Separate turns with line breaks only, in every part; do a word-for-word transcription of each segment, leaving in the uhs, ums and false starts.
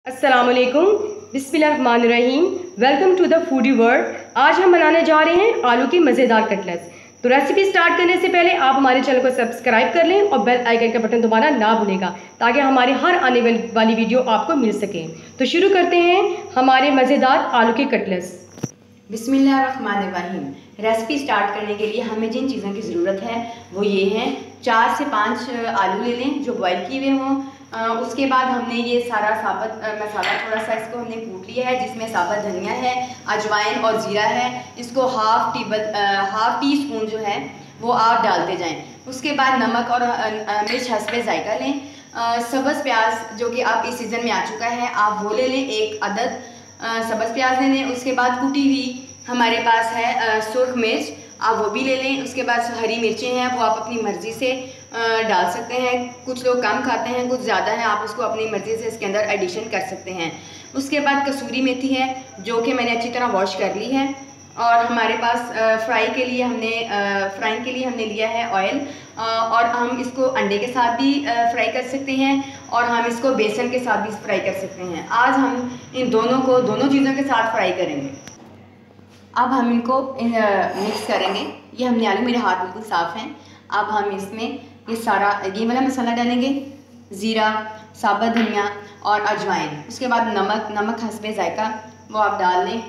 अस्सलाम वालेकुम, बिस्मिल्लाहिर्रहमानिर्रहीम। Welcome to the foodie world. आज हम बनाने जा रहे हैं आलू की मज़ेदार कटलेट्स। तो रेसिपी स्टार्ट करने से पहले आप हमारे चैनल को सब्सक्राइब कर लें और बेल आइकन का बटन दबाना ना भूलेगा ताकि हमारी हर आने वाली वीडियो आपको मिल सके। तो शुरू करते हैं हमारे मज़ेदार आलू के कटलेट्स।
बिस्मिल्लाहिर्रहमानिर्रहीम। रेसिपी स्टार्ट करने के लिए हमें जिन चीज़ों की ज़रूरत है वो ये हैं, चार से पाँच आलू ले लें जो बॉईल किए हुए हों। उसके बाद हमने ये सारा साबुत मसाला थोड़ा सा इसको हमने कूट लिया है, जिसमें साबुत धनिया है, अजवाइन और ज़ीरा है। इसको half table half teaspoon जो है वो आप डालते जाएं। उसके बाद नमक और मिर्च हस्बे जायका लें। सब्ज़ प्याज जो कि आप इस सीज़न में आ चुका है आप वो ले लें, एक अदद सब्ज़ प्याज ले लें। उसके बाद कुटी हुई हमारे पास है सुर्ख मिर्च, आप वो भी ले लें। उसके बाद हरी मिर्चें हैं वो आप अपनी मर्ज़ी से डाल सकते हैं, कुछ लोग कम खाते हैं कुछ ज़्यादा है, आप उसको अपनी मर्ज़ी से इसके अंदर एडिशन कर सकते हैं। उसके बाद कसूरी मेथी है जो कि मैंने अच्छी तरह वॉश कर ली है। और हमारे पास फ्राई के लिए हमने फ्राइंग के लिए हमने लिया है ऑयल, और हम इसको अंडे के साथ भी फ्राई कर सकते हैं और हम इसको बेसन के साथ भी फ्राई कर सकते हैं। आज हम इन दोनों को दोनों चीज़ों के साथ फ्राई करेंगे। अब हम इनको मिक्स करेंगे। ये हमने आलू, मेरे हाथ बिल्कुल साफ़ हैं। अब हम इसमें ये सारा ये वाला मसाला डालेंगे, ज़ीरा, साबुत धनिया और अजवाइन। उसके बाद नमक नमक हस्बे जायका वो आप डाल लें।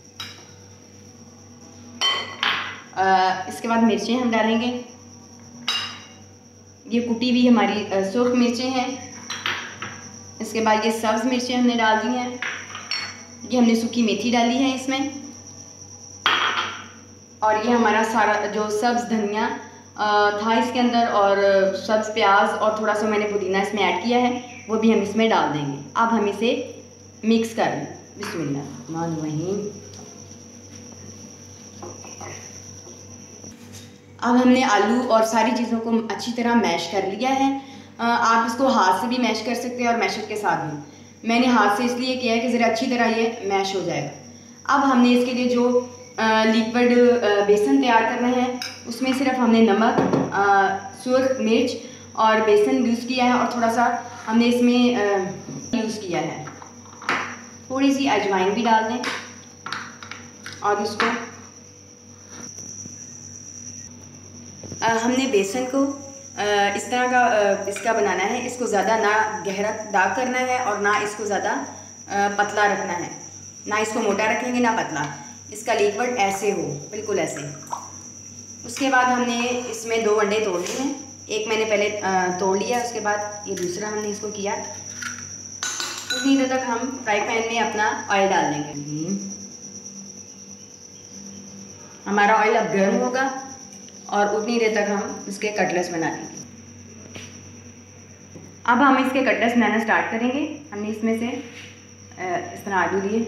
इसके बाद मिर्चें हम डालेंगे, ये कुटी हुई हमारी सुर्ख मिर्चें हैं। इसके बाद ये सब्ज़ मिर्चें हमने डाल दी हैं, ये हमने सूखी मेथी डाली है इसमें, और ये हमारा सारा जो सब्ज़ धनिया था इसके अंदर और सब्ज़ प्याज और थोड़ा सा मैंने पुदीना इसमें ऐड किया है वो भी हम इसमें डाल देंगे। अब हम इसे मिक्स कर लें। बिस्मिल्लाहिर्रहमानिर्रहीम। अब हमने आलू और सारी चीज़ों को अच्छी तरह मैश कर लिया है। आप इसको हाथ से भी मैश कर सकते हैं और मैशर के साथ भी। मैंने हाथ से इसलिए किया है कि ज़रा अच्छी तरह ये मैश हो जाएगा। अब हमने इसके लिए जो लिक्विड बेसन तैयार करना है उसमें सिर्फ हमने नमक, सुर्ख मिर्च और बेसन यूज़ किया है, और थोड़ा सा हमने इसमें यूज़ किया है। थोड़ी सी अजवाइन भी डाल दें और इसको आ, हमने बेसन को आ, इस तरह का आ, इसका बनाना है। इसको ज़्यादा ना गहरा दाग करना है और ना इसको ज़्यादा पतला रखना है, ना इसको मोटा रखेंगे ना पतला। इसका लिक्विड ऐसे हो, बिल्कुल ऐसे। उसके बाद हमने इसमें दो अंडे तोड़ लिए हैं, एक मैंने पहले तोड़ लिया, उसके बाद ये दूसरा हमने इसको किया। उतनी देर तक हम फ्राई पैन में अपना ऑयल डाल देंगे। हमारा ऑयल अब गर्म होगा और उतनी देर तक हम इसके कटलेट्स बना लेंगे। अब हम इसके कटलेट्स बनाना स्टार्ट करेंगे। हमने इसमें से इस तरह आलू लिए,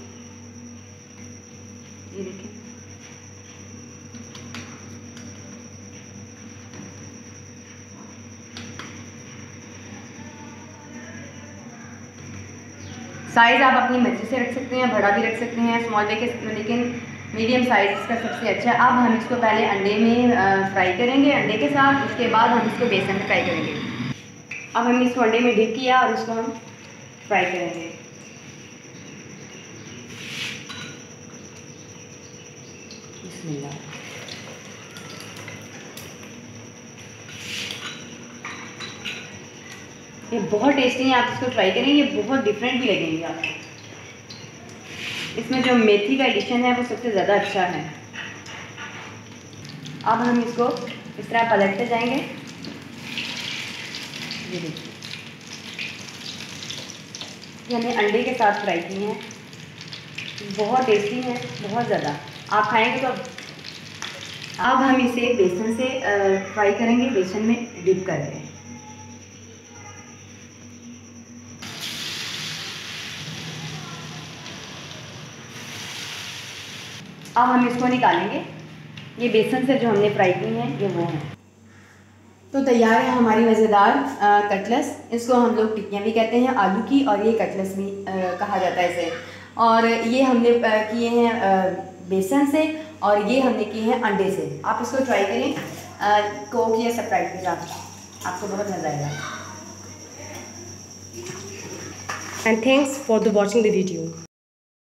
ये देखिए, साइज़ आप अपनी मर्जी से रख सकते हैं, बड़ा भी रख सकते हैं, स्मॉल के, लेकिन मीडियम साइज़ इसका सबसे अच्छा है। अब हम इसको पहले अंडे में फ्राई करेंगे, अंडे के साथ। उसके बाद हम इसको बेसन में फ्राई करेंगे। अब हमने इसको अंडे में डिप किया और इसको हम फ्राई करेंगे। बिस्मिल्लाह। ये बहुत टेस्टी है, आप इसको ट्राई करेंगे, ये बहुत डिफरेंट भी लगेंगे आपको। इसमें जो मेथी का एडिशन है वो सबसे ज़्यादा अच्छा है। अब हम इसको इस तरह पलटते जाएंगे। ये देखिए, ये हमने अंडे के साथ फ्राई की हैं, बहुत टेस्टी हैं, बहुत ज़्यादा। आप खाएंगे तो। अब हम इसे बेसन से फ्राई करेंगे, बेसन में डिप करके। अब हम इसको निकालेंगे। ये बेसन से जो हमने फ्राई की हैं ये वो हैं। तो तैयार है हमारी मज़ेदार कटलेट्स। इसको हम लोग टिक्कियाँ भी कहते हैं आलू की, और ये कटलेट्स भी आ, कहा जाता है इसे। और ये हमने किए हैं बेसन से और ये हमने किए हैं अंडे से। आप इसको ट्राई करें कोक या स्प्राइट के साथ, आपको बहुत मज़ा आएगा।
and thanks for the watching the video.